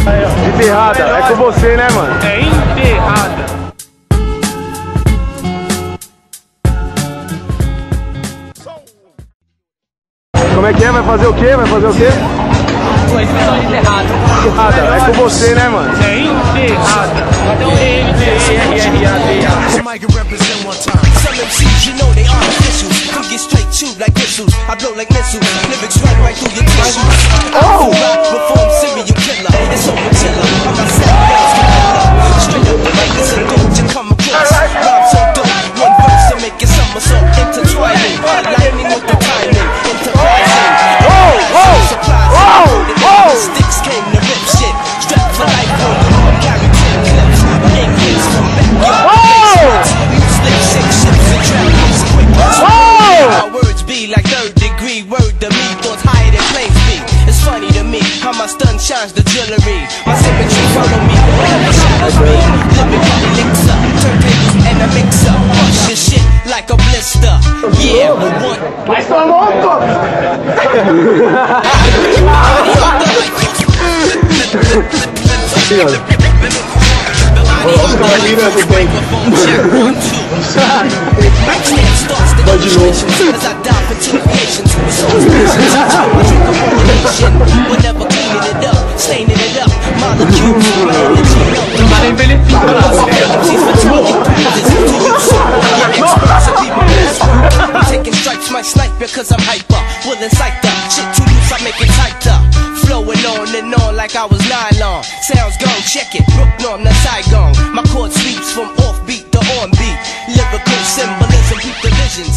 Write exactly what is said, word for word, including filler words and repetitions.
Enterrada, é com você, né, mano? É enterrada. Como é que é? Vai fazer o quê? Vai fazer o quê? Pô, esse pessoal é enterrada. Enterrada, é com você, né, mano? É enterrada. Até o N T E R R A D A. Some M Cs, you know they artificial. Come get straight chewed like missiles. I blow like missiles. Lyrics run right through your tissues. Oh! Before I'm serial killer. It's over chiller. I'm a serial straight up the mic, it's a dope you come across. Rhyme so dope. One verse to make it somersault. Intertwining. Aligning with the timing. Enterprising. Oh! Oh! Oh! Oh! Sticks came to rip shit. Strapped for life on the arm. Carry ten clips. Yankees from backyard. My words be like third degree word to me, thoughts higher than plane speed. It's funny to me how my stun shines the jewelry. My symmetry follow me, all the shadows me. Living elixir, turntables and a mixer. Push your shit like a blister. Yeah, we want. Mas tá louco! Taking stripes might snipe because I'm hyper. Will incite the shit too loose, I make it tighter. Flowing on and on like I was nylon. Sounds gone, check it. Brooklyn, the Saigon. My chord sweeps from offbeat to on beat. Lyrical symbolism, keep the vision.